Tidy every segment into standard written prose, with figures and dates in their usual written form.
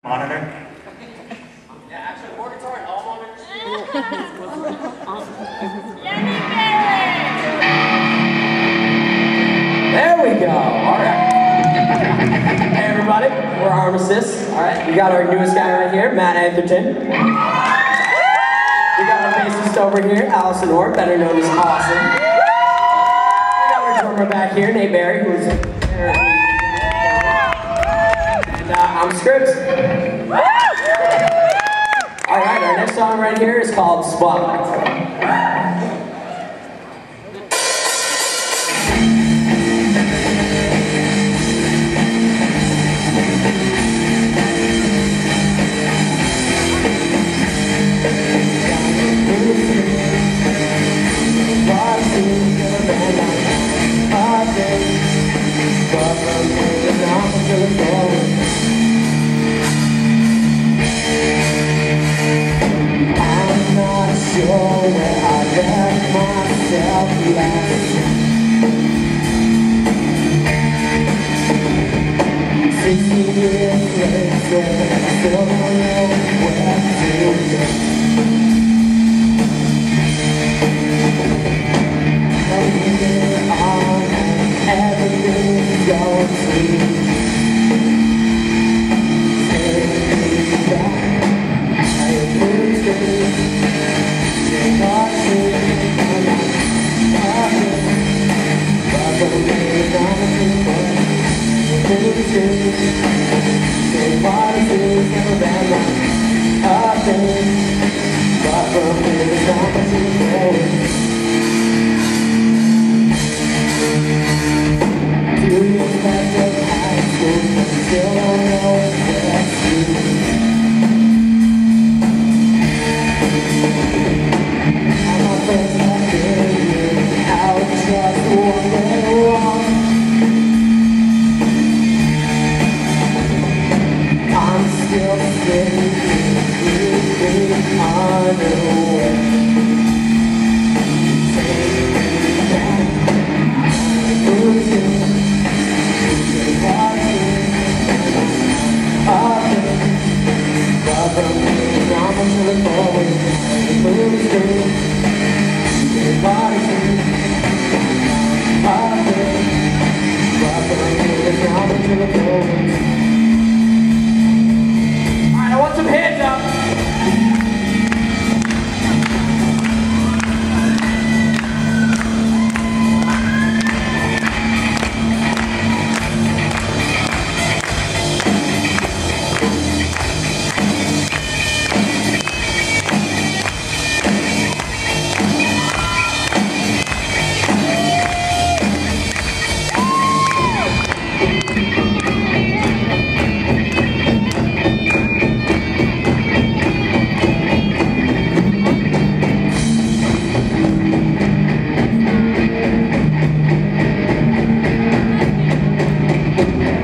Monitor? Yeah, actually, Morgan's alright. All monitors. There we go. Alright. Hey, everybody. We're Armistice. Alright. We got our newest guy right here, Matt Atherton. We got our bassist over here, Allison Orr, better known as Awesome. We got our drummer back here, Nate Barry, who's there. And I'm Scripps. Alright, our next song right here is called Spotlight. Alright, I want some hands up.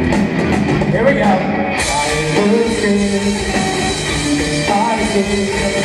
Here we go.